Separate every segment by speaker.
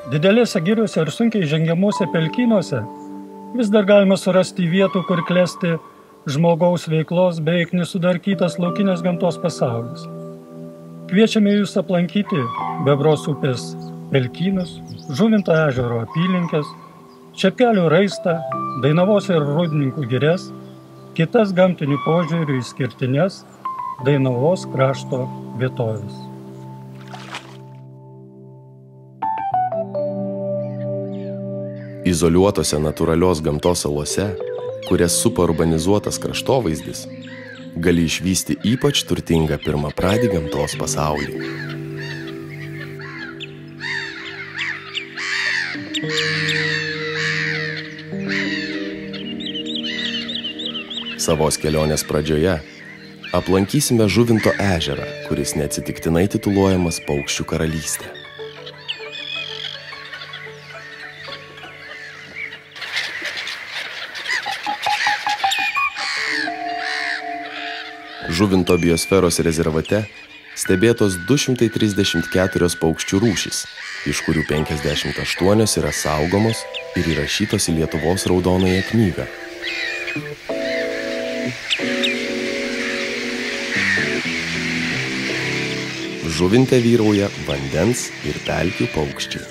Speaker 1: Didelėse giriuose ir sunkiai žengiamuose pelkynuose vis dar galima surasti vietų, kur klesti žmogaus veiklos beveik nesudarkytas laukinės gamtos pasaulis. Kviečiame jūs aplankyti Biebros upės pelkynus, Žuvinto ežero apylinkes, Čepkelių raistą, Dainavos ir Rūdininkų girias, kitas gamtinių požiūrių išskirtinės Dainavos krašto vietovės.
Speaker 2: Izoliuotose natūralios gamtos salose, kurias supa urbanizuotas kraštovaizdis, gali išvysti ypač turtingą pirmapradį gamtos pasaulį. Savos kelionės pradžioje aplankysime Žuvinto ežerą, kuris neatsitiktinai tituluojamas paukščių karalystė. Žuvinto biosferos rezervate stebėtos 234 paukščių rūšys, iš kurių 58 yra saugomos ir įrašytos į Lietuvos raudonąją knygą. Žuvinte vyrauja vandens ir pelkių paukščiai.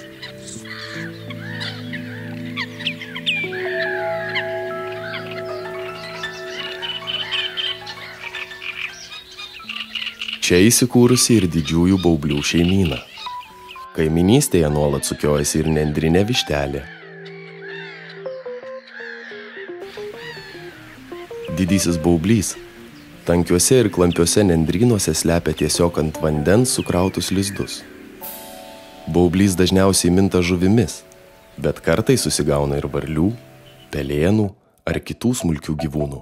Speaker 2: Čia įsikūrusi ir didžiųjų baublių šeimyna. Kaiminystėje nuolat sukiojasi ir nendrinė vištelė. Didysis baublys tankiuose ir klampiuose nendrynuose slepia tiesiog ant vandens sukrautus lizdus. Baublys dažniausiai minta žuvimis, bet kartais susigauna ir varlių, pelėnų ar kitų smulkių gyvūnų.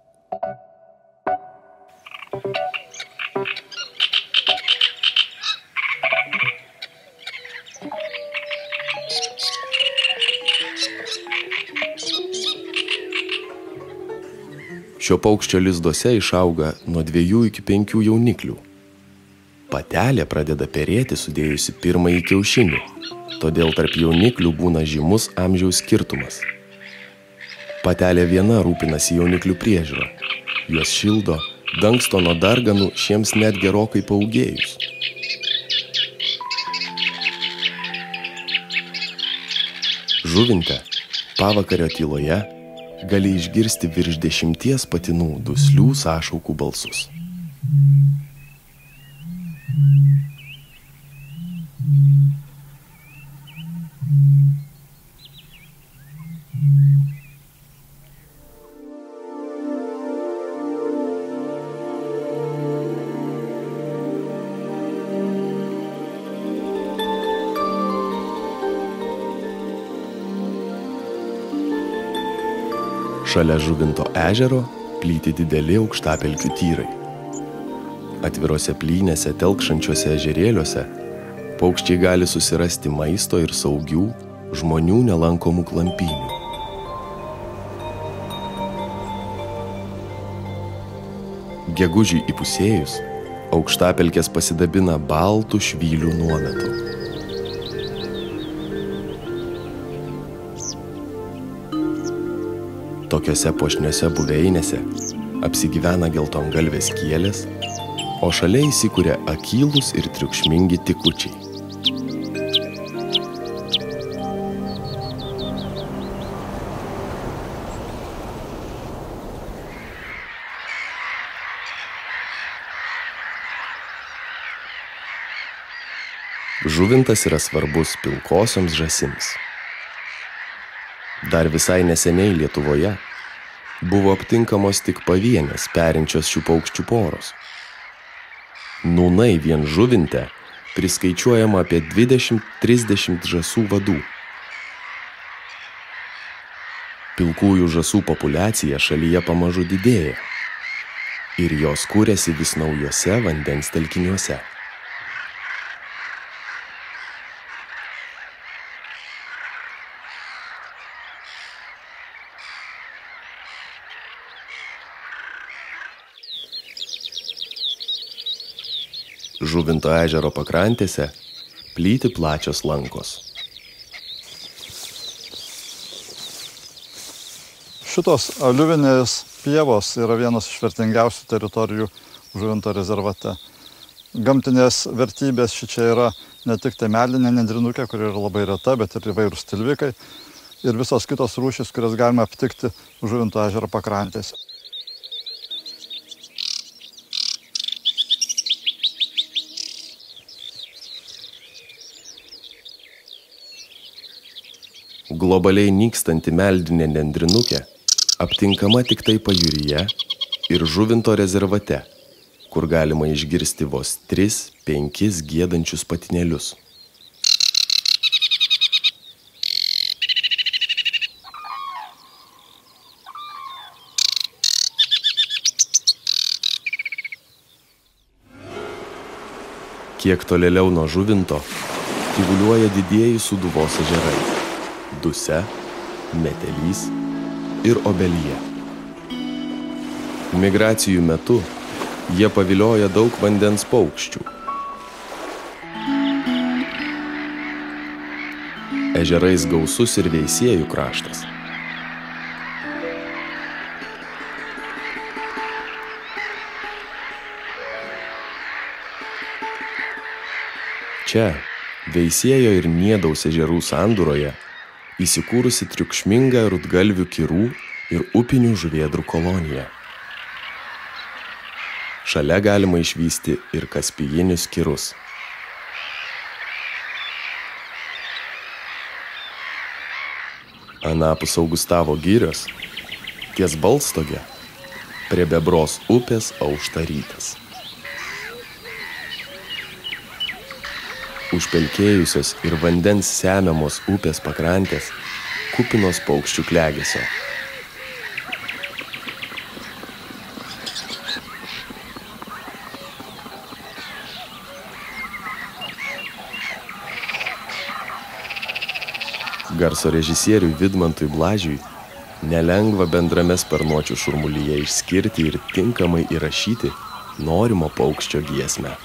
Speaker 2: Šio paukščio lizduose išauga nuo 2 iki 5 jauniklių. Patelė pradeda perėti sudėjusi pirmąjį kiaušinį, todėl tarp jauniklių būna žymus amžiaus skirtumas. Patelė viena rūpinasi jauniklių priežiūra. Juos šildo, dangsto nuo darganų šiems net gerokai paaugėjus. Žuvinte, pavakario tyloje, gali išgirsti virš 10 patinų duslių sąšaukų balsus. Šalia Žuvinto ežero plyti dideli aukštapelkių tyrai. Atvirose plynėse telkšančiuose ežerėliuose paukščiai gali susirasti maisto ir saugių, žmonių nelankomų klampynių. Gegužiui įpusėjus, aukštapelkės pasidabina baltų švylių nuometu. Tokiose puošniose buveinėse apsigyvena geltongalvės kielės, o šalia įsikuria akylūs ir triukšmingi tikučiai. Žuvintas yra svarbus pilkosioms žąsims. Dar visai neseniai Lietuvoje buvo aptinkamos tik pavienės perinčios šių paukščių poros. Nūnai vien Žuvinte priskaičiuojama apie 20-30 žąsų vadų. Pilkųjų žąsų populiacija šalyje pamažu didėja ir jos kūrėsi vis naujose vandens telkiniuose. Žuvinto ežero pakrantėse plyti plačios lankos.
Speaker 3: Šitos aliuvinės pievos yra vienas iš vertingiausių teritorijų Žuvinto rezervate. Gamtinės vertybės šičia yra ne tik tai medinė nendrinukė, kuri yra labai reta, bet ir įvairūs tilvikai ir visos kitos rūšys, kurias galima aptikti Žuvinto ežero pakrantėse.
Speaker 2: Globaliai nykstanti meldinė nendrinukė aptinkama tik tai pajūryje ir Žuvinto rezervate, kur galima išgirsti vos 3-5 giedančius patinėlius. Kiek tolėliau nuo Žuvinto tyvuliuoja didieji Sūduvos ežerai – Dusia, Metelys ir Obelyje. Migracijų metu jie pavilioja daug vandens paukščių. Ežerais gausus ir veisiejų kraštas. Čia, Veisiejo ir Niedaus ežerų sandūroje, įsikūrusi triukšminga rudgalvių kirų ir upinių žuvėdrų kolonija. Šalia galima išvysti ir kaspijinius kirus. Anapus Augustavo girios, ties Balstogė, prie Biebros upės aušta rytas. Užpelkėjusios ir vandens semiamos upės pakrantės kupinos paukščių klegesio. Garso režisieriui Vidmantui Blažyui nelengva bendrame sparnuočių šurmulyje išskirti ir tinkamai įrašyti norimo paukščio giesmę.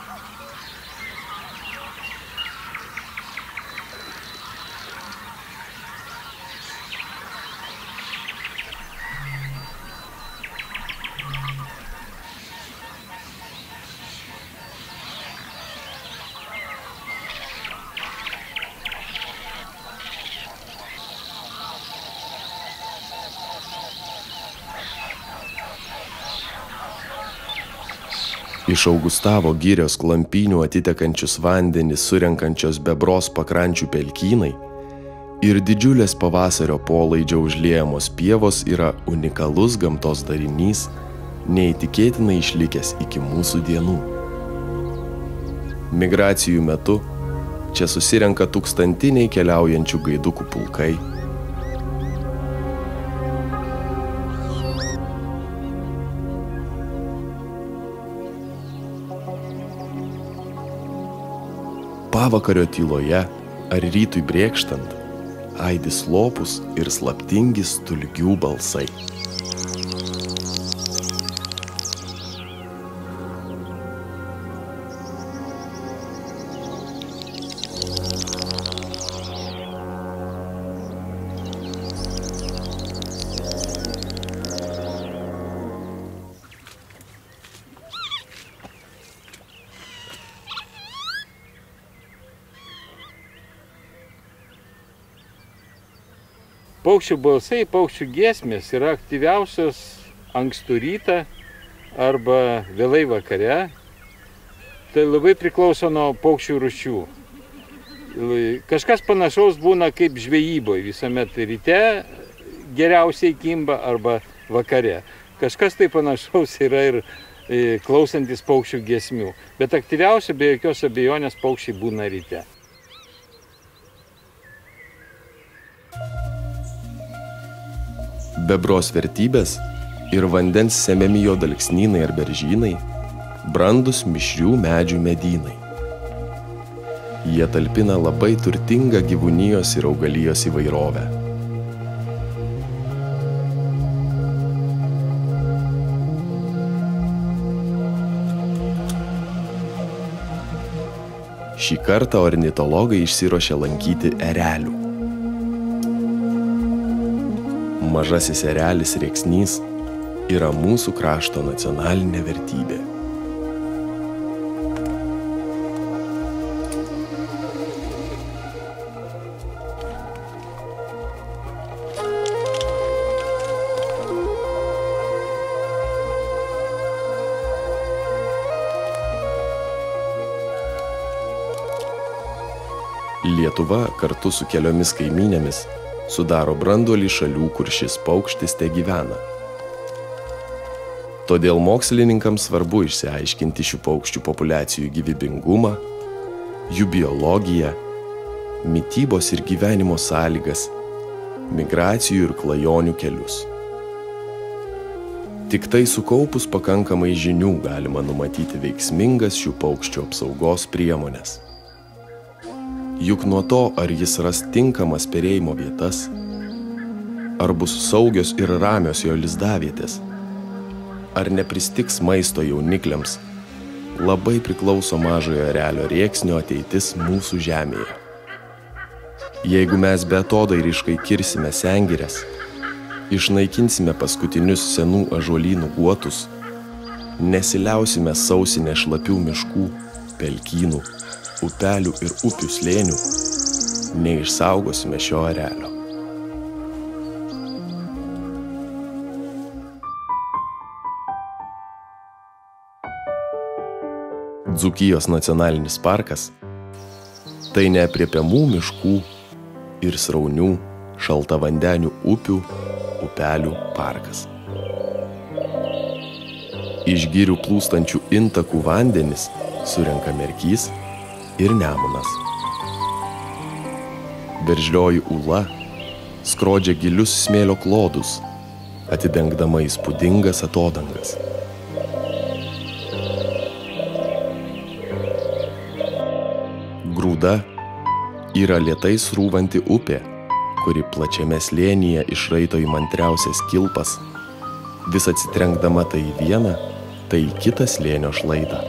Speaker 2: Iš Augustavo girios klampynių atitekančius vandenis surenkančios Biebros pakrančių pelkynai ir didžiulės pavasario polaidžio užliejamos pievos yra unikalus gamtos darinys, neįtikėtinai išlikęs iki mūsų dienų. Migracijų metu čia susirenka tūkstantiniai keliaujančių gaidukų pulkai, pavakario tyloje ar rytui brėkštant aidi slopūs ir slaptingi stulgių balsai.
Speaker 4: Paukščių balsai, paukščių giesmės yra aktyviausios ankstų rytą arba vėlai vakare. Tai labai priklauso nuo paukščių rūšių. Kažkas panašaus būna kaip žvejyboje, visuomet ryte geriausiai kimba arba vakare. Kažkas tai panašaus yra ir klausantis paukščių giesmių. Bet aktyviausia be jokios abejonės paukščiai būna ryte.
Speaker 2: Biebros vertybės ir vandens semiami juodalksnynai ar beržynai, brandus mišrių medžių medynai. Jie talpina labai turtingą gyvūnijos ir augalijos įvairovę. Šį kartą ornitologai išsiruošė lankyti erelių. Mažasis erelis rėksnys yra mūsų krašto nacionalinė vertybė. Lietuva kartu su keliomis kaimynėmis sudaro branduolį šalių, kur šis paukštis tegyvena. Todėl mokslininkams svarbu išsiaiškinti šių paukščių populiacijų gyvybingumą, jų biologiją, mitybos ir gyvenimo sąlygas, migracijų ir klajonių kelius. Tik tai sukaupus pakankamai žinių galima numatyti veiksmingas šių paukščių apsaugos priemonės. Juk nuo to, ar jis ras tinkamas perėjimo vietas, ar bus saugios ir ramios jo lizdavietės, ar nepristigs maisto jaunikliams, labai priklauso mažojo erelio rėksnio ateitis mūsų žemėje. Jeigu mes beatodairiškai kirsime sengires, išnaikinsime paskutinius senų ąžuolynų guotus, nesiliausime sausinę šlapių miškų, pelkynų, upelių ir upių slėnių, neišsaugosime šio erelio. Dzūkijos nacionalinis parkas – tai neaprėpiamų miškų ir sraunių, šaltavandenių upių, upelių parkas. Iš girių plūstančių intakų vandenis surenka Merkys ir Nemunas. Veržlioji ūla skrodžia gilius smėlio klodus, atidengdama įspūdingas atodangas. Grūda yra lėtai srūvanti upė, kuri plačiame slėnyje išraito įmantriausias kilpas, vis atsitrenkdama tai į vieną, tai į kitą slėnio šlaitą.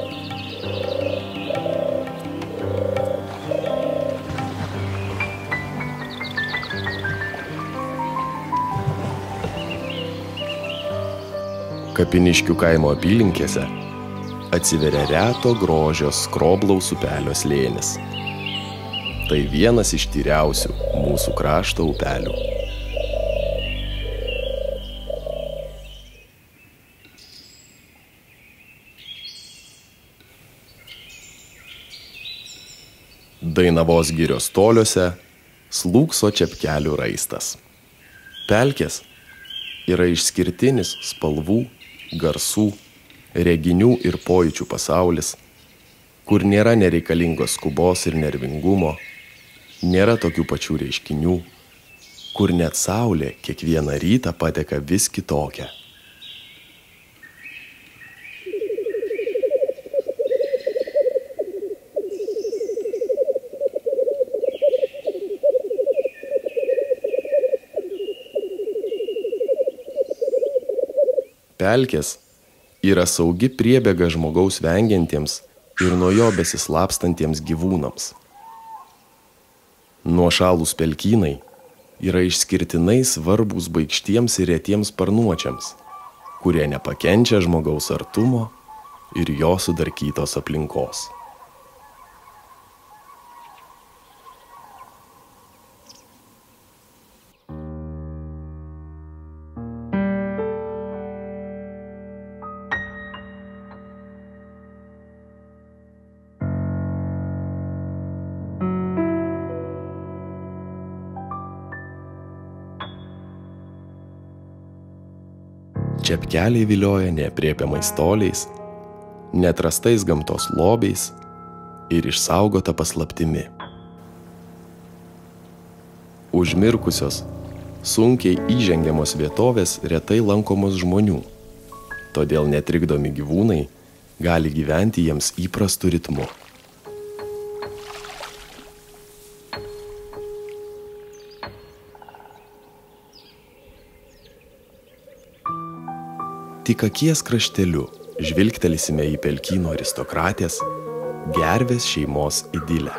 Speaker 2: Kapiniškių kaimo apylinkėse atsiveria reto grožio Skroblaus upelio slėnis. Tai vienas iš tyriausių mūsų krašto upelių. Dainavos girios toliuose slūkso Čepkelių raistas. Pelkės yra išskirtinis spalvų, garsų, reginių ir pojūčių pasaulis, kur nėra nereikalingos skubos ir nervingumo, nėra tokių pačių reiškinių, kur net saulė kiekvieną rytą pateka vis kitokia. Pelkės yra saugi priebėga žmogaus vengiantiems ir nuo jo besislapstantiems gyvūnams. Nuošalūs pelkynai yra išskirtinai svarbūs baikštiems ir retiems sparnuočiams, kurie nepakenčia žmogaus artumo ir jo sudarkytos aplinkos. Čepkeliai vilioja neaprėpiamais toliais, neatrastais gamtos lobiais ir išsaugota paslaptimi. Užmirkusios, sunkiai įžengiamos vietovės retai lankomos žmonių, todėl netrikdomi gyvūnai gali gyventi jiems įprastu ritmu. Tik akies krašteliu žvilgtelėsime į pelkyno aristokratės, gervės šeimos idilę.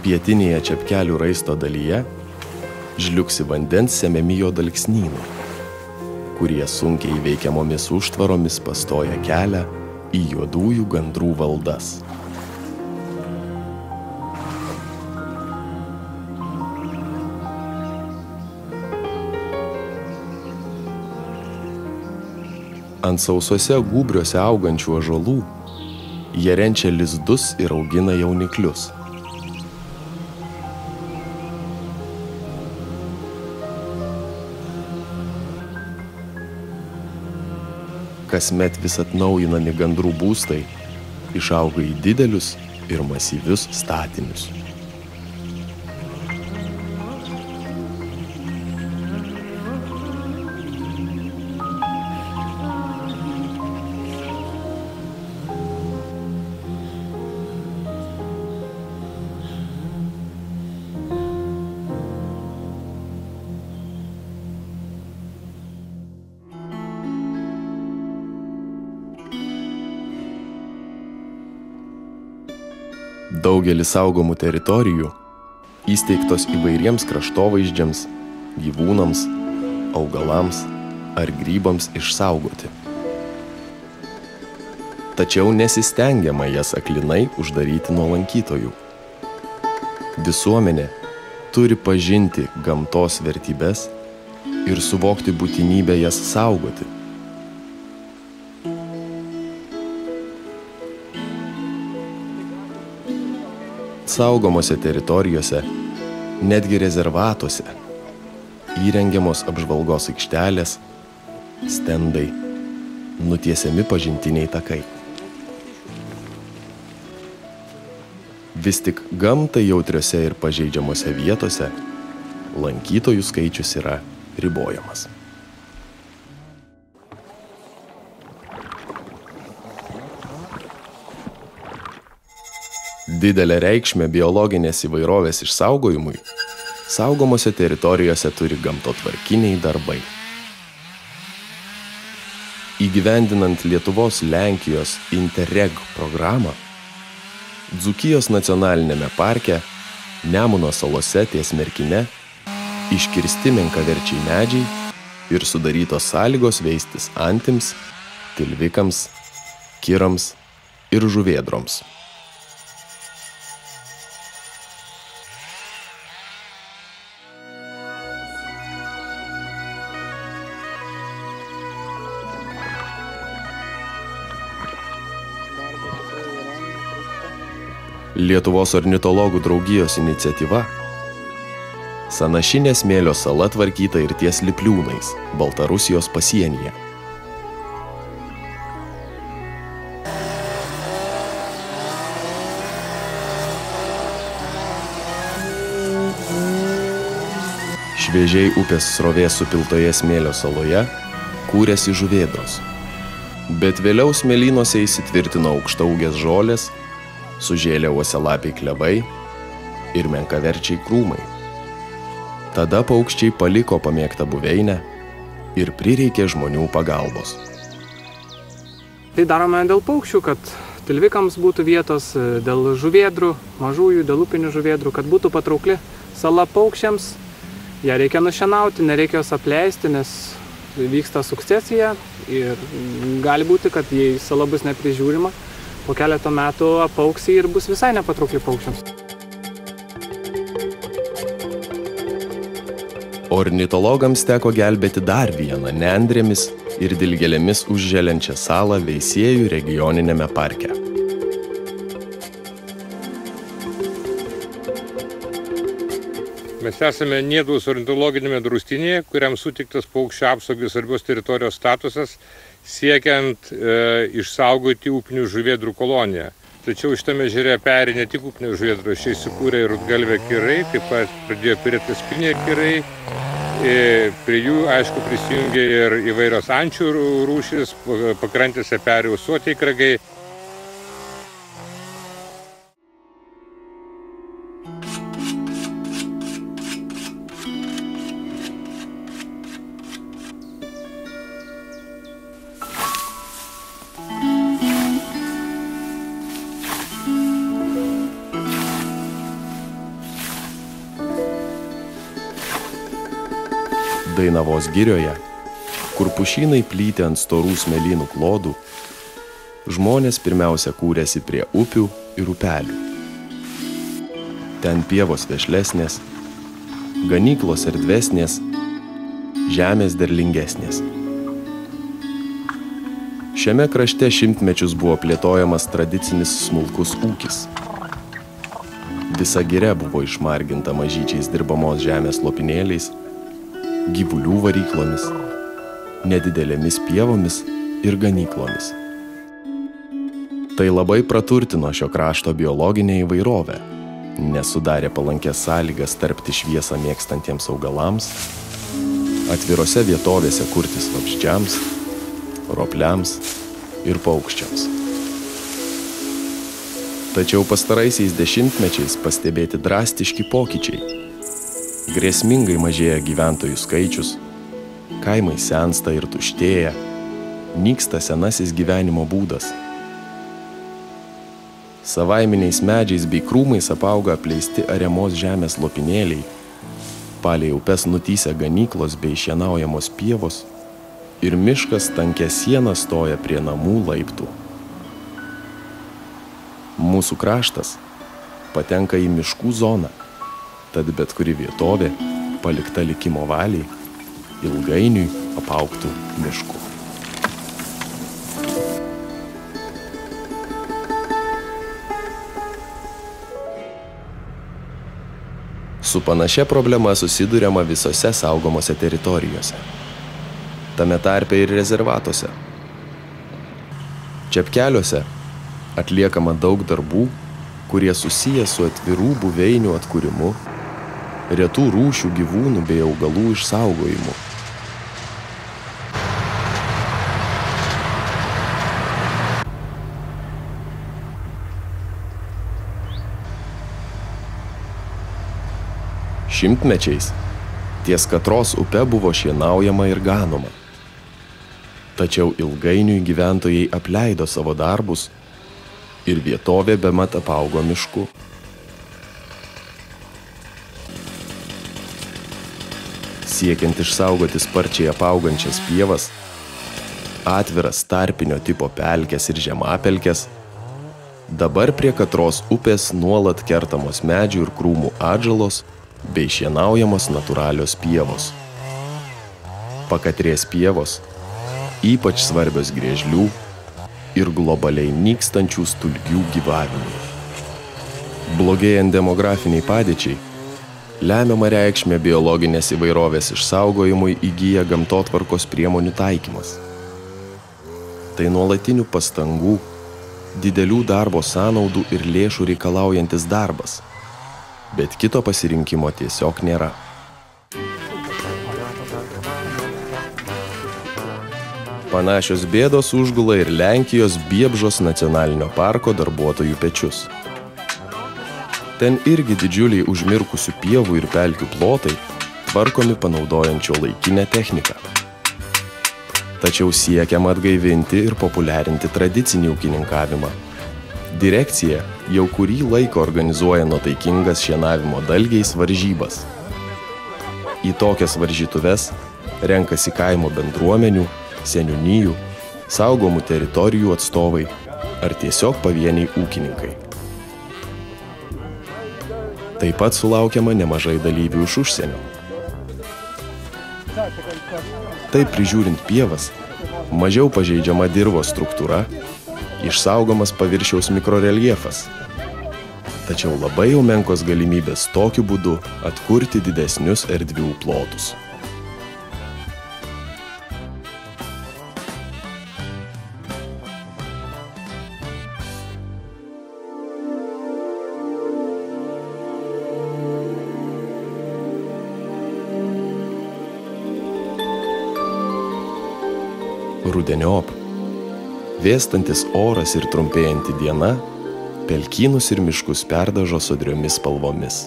Speaker 2: Pietinėje Čepkelių raisto dalyje žliugsi vandens semiami juodalksnynai, kurie sunkiai įveikiamomis užtvaromis pastoja kelią į juodųjų gandrų valdas. Ant sausose gūbriuose augančių ąžuolų jie renčia lizdus ir augina jauniklius. Kasmet vis atnaujinami gandrų būstai išauga į didelius ir masyvius statinius. Daugelis saugomų teritorijų įsteigtos įvairiems kraštovaizdžiams, gyvūnams, augalams ar grybams išsaugoti. Tačiau nesistengiama jas aklinai uždaryti nuo lankytojų. Visuomenė turi pažinti gamtos vertybes ir suvokti būtinybę jas saugoti. Saugomose teritorijose, netgi rezervatuose, įrengiamos apžvalgos aikštelės, stendai, nutiesiami pažintiniai takai. Vis tik gamtai jautriose ir pažeidžiamose vietose lankytojų skaičius yra ribojamas. Didelę reikšmę biologinės įvairovės išsaugojimui saugomose teritorijose turi gamtotvarkiniai darbai. Įgyvendinant Lietuvos Lenkijos Interreg programą, Dzūkijos nacionalinėme parke, Nemuno salose ties Merkine, iškirsti menkaverčiai medžiai ir sudarytos sąlygos veistis antims, tilvikams, kirams ir žuvėdroms. Lietuvos ornitologų draugijos iniciatyva Sanašinė smėlio sala tvarkyta ir ties Lipliūnais, Baltarusijos pasienyje. Šviežiai upės srovės supiltoje smėlio saloje kūrėsi žuvėdros, bet vėliau smėlynuose įsitvirtino aukštaūgės žolės, sužėlė uosialapiai klevai ir menkaverčiai krūmai. Tada paukščiai paliko pamėgtą buveinę ir prireikė žmonių pagalbos.
Speaker 5: Tai darome dėl paukščių, kad tilvikams būtų vietos, dėl žuvėdrų, mažųjų, dėl upinių žuvėdrų, kad būtų patraukli sala paukščiams. Ją reikia nušienauti, nereikia jos apleisti, nes vyksta sukcesija ir gali būti, kad jei sala bus neprižiūrima, po keletą metų apauks ir bus visai nepatraukli paukščiams.
Speaker 2: Ornitologams teko gelbėti dar vieną nendrėmis ir dilgėlėmis užželiančią salą Veisiejų regioninėme parke.
Speaker 4: Mes esame Niedvaus ornitologinėme draustinėje, kuriam suteiktas paukščių apsaugai svarbios teritorijos statusas, siekiant išsaugoti upinių žuvėdrų koloniją. Tačiau šitame ežere peri ne tik upinės žuvėdros, čia įsikūrė ir rudgalvė kirai, taip pat pradėjo perėti spinė kirai. Prie jų, aišku, prisijungė ir įvairios ančių rūšys, pakrantėse peri ūsuotieji kragai.
Speaker 2: Dainavos girioje, kur pušynai plyti ant storų smėlynų klodų, žmonės pirmiausia kūrėsi prie upių ir upelių. Ten pievos vešlesnės, ganyklos erdvesnės, žemės derlingesnės. Šiame krašte šimtmečius buvo plėtojamas tradicinis smulkus ūkis. Visa giria buvo išmarginta mažyčiais dirbamos žemės lopinėliais, gyvulių varyklomis, nedidelėmis pievomis ir ganyklomis. Tai labai praturtino šio krašto biologinę įvairovę, nes sudarė palankės sąlygas tarpti šviesą mėgstantiems augalams, atvirose vietovėse kurtis vabzdžiams, ropliams ir paukščiams. Tačiau pastaraisiais dešimtmečiais pastebėti drastiški pokyčiai. Grėsmingai mažėja gyventojų skaičius, kaimai sensta ir tuštėja, nyksta senasis gyvenimo būdas. Savaiminiais medžiais bei krūmais apauga apleisti ariamos žemės lopinėliai, palei upes nutįsia ganyklos bei šienaujamos pievos ir miškas tankia siena stoja prie namų laiptų. Mūsų kraštas patenka į miškų zoną, tad bet kuri vietovė, palikta likimo valiai, ilgainiui apaugtų mišku. Su panašia problema susiduriama visose saugomose teritorijose, tame tarpe ir rezervatuose. Čepkeliuose atliekama daug darbų, kurie susiję su atvirų buveinių atkūrimu, retų rūšių gyvūnų bei augalų išsaugojimu. Šimtmečiais ties Katros upe buvo šienaujama ir ganoma. Tačiau ilgainiui gyventojai apleido savo darbus ir vietovė bemat apaugo mišku. Siekiant išsaugoti sparčiai apaugančias pievas, atviras tarpinio tipo pelkes ir žemapelkes, dabar prie Katros upės nuolat kertamos medžių ir krūmų atžalos bei šienaujamos natūralios pievos. Pakatrės pievos, ypač svarbios griežlių ir globaliai nykstančių stulgių gyvavimui. Blogėjant demografiniai padėčiai, lemiamą reikšmę biologinės įvairovės išsaugojimui įgyja gamtotvarkos priemonių taikymas. Tai nuolatinių pastangų, didelių darbo sąnaudų ir lėšų reikalaujantis darbas, bet kito pasirinkimo tiesiog nėra. Panašios bėdos užgula ir Lenkijos Biebrżos nacionalinio parko darbuotojų pečius. Ten irgi didžiuliai užmirkusių pievų ir pelkių plotai tvarkomi panaudojančio laikinę techniką. Tačiau siekiama atgaivinti ir populiarinti tradicinį ūkininkavimą. Direkcija jau kurį laiką organizuoja nuotaikingas šienavimo dalgiais varžybas. Į tokias varžytuves renkasi kaimo bendruomenių, seniūnijų, saugomų teritorijų atstovai ar tiesiog pavieniai ūkininkai. Taip pat sulaukiama nemažai dalyvių iš užsienio. Taip prižiūrint pievas, mažiau pažeidžiama dirvos struktūra, išsaugomas paviršiaus mikroreljefas. Tačiau labai jau menkos galimybės tokiu būdu atkurti didesnius erdvių plotus. Rudeniop, vėstantis oras ir trumpėjanti diena, pelkynus ir miškus perdažo sodriomis spalvomis.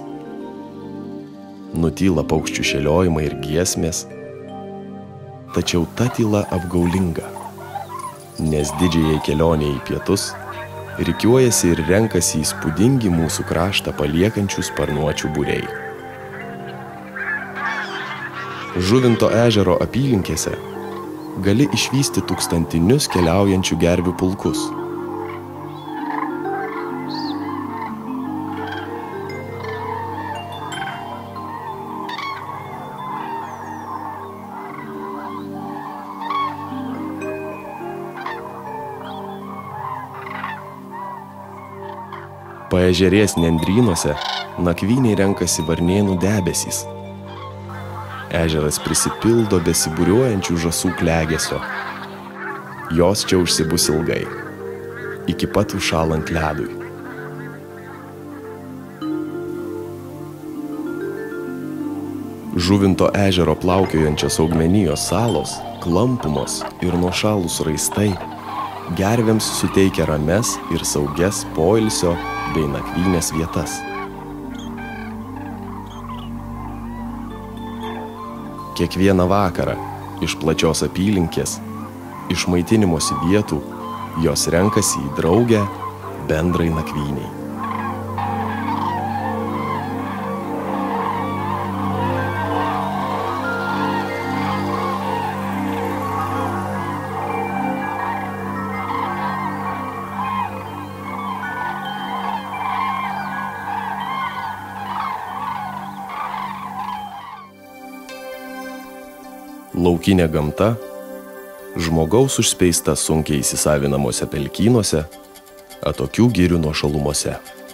Speaker 2: Nutyla paukščių šėliojimai ir giesmės, tačiau ta tyla apgaulinga, nes didžiajai kelionė į pietus rikiuojasi ir renkasi įspūdingi mūsų kraštą paliekančių sparnuočių būriai. Žuvinto ežero apylinkėse gali išvysti tūkstantinius keliaujančių gervių pulkus. Paežerės nendrynuose nakvyniai renkasi varnėnų debesys. Ežeras prisipildo besibūriuojančių žąsų klegesio. Jos čia užsibus ilgai, iki pat užšąlant ledui. Žuvinto ežero plaukiojančios augmenijos salos, klampumos ir nuošalūs raistai gervėms suteikia rames ir saugias poilsio bei nakvynės vietas. Kiekvieną vakarą iš plačios apylinkės, iš maitinimosi vietų, jos renkasi į draugę bendrai nakvyniai. Laukinė gamta, žmogaus užspeista sunkiai įsisavinamuose pelkynuose, atokių girių nuošalumuose.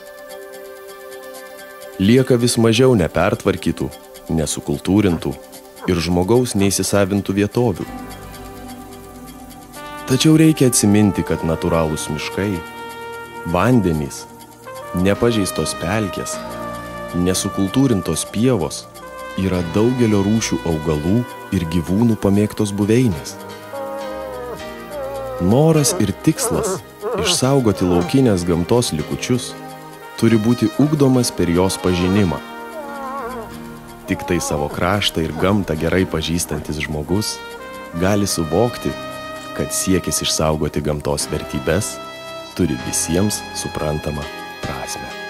Speaker 2: Lieka vis mažiau nepertvarkytų, nesukultūrintų ir žmogaus neįsisavintų vietovių. Tačiau reikia atsiminti, kad natūralūs miškai, vandenys, nepažeistos pelkės, nesukultūrintos pievos yra daugelio rūšių augalų ir gyvūnų pamėgtos buveinės. Noras ir tikslas išsaugoti laukinės gamtos likučius turi būti ugdomas per jos pažinimą. Tik tai savo kraštą ir gamtą gerai pažįstantis žmogus gali suvokti, kad siekis išsaugoti gamtos vertybes turi visiems suprantamą prasmę.